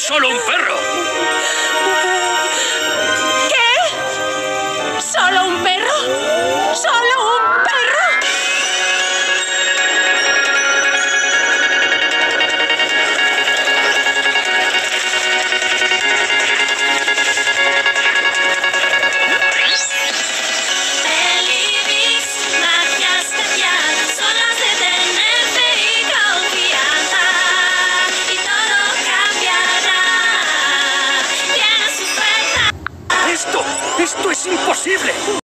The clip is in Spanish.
solo un perro. ¿Qué? ¿Solo un perro? ¿Solo un perro? ¡Esto es imposible!